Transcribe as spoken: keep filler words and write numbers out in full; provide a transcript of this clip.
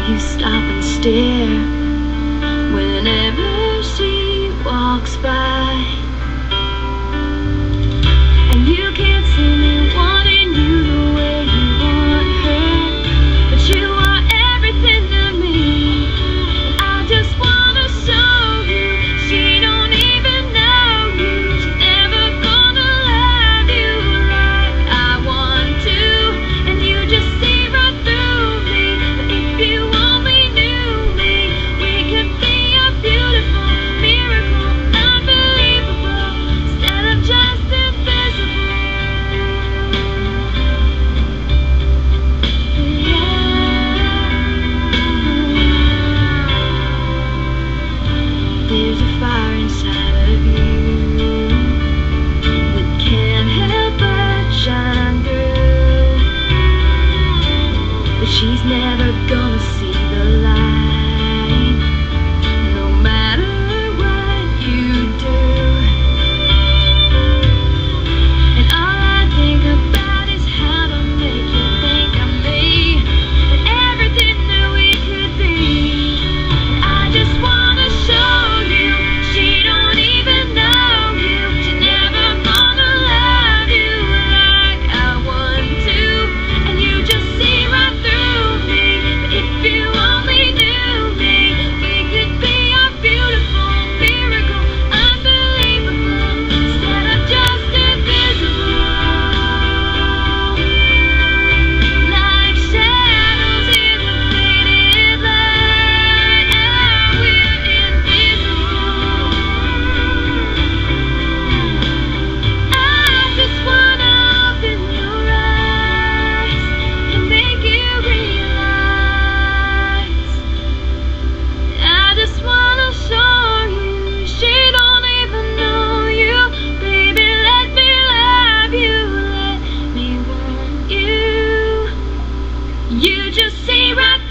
you stop and stare whenever she walks by. And you can't see me wanting you the way you want her, but you are everything to me. And I just wanna show you she don't even know you. She's never gonna love you like I want to. And you just see right through me. But if you only knew me, we could be a beautiful miracle, unbelievable, instead of just invisible. There's a fire inside of you that can't help but shine through, but she's never gonna see the light, no matter what you do. And all I think about is how to make you think of me and everything that we could be. And I just wanna show you she don't even know you. She's never gonna love you like I want to. And you just see right through me. But if you only knew me, we could be a beautiful miracle, unbelievable, instead of just invisible. Like shadows in the faded light, and we're invisible. I just wanna open your eyes and make you realize. I just wanna show you she don't even know you. Baby, let me love you, let me want you. You just see right